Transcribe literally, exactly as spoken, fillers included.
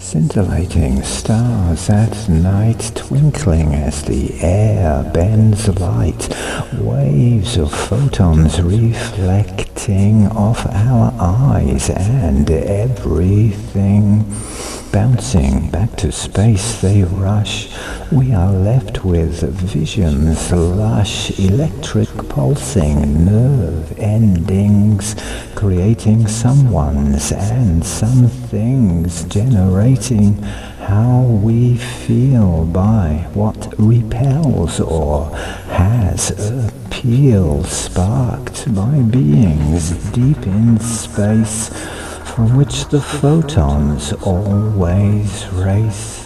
Scintillating stars at night, twinkling as the air bends light, waves of photons reflecting off our eyes, and everything bouncing back to space they rush. We are left with visions lush, electric pulsing nerve endings, creating someone's and something's, generating how we feel by what repels or has appeal, sparked by beings deep in space, from which the photons always race.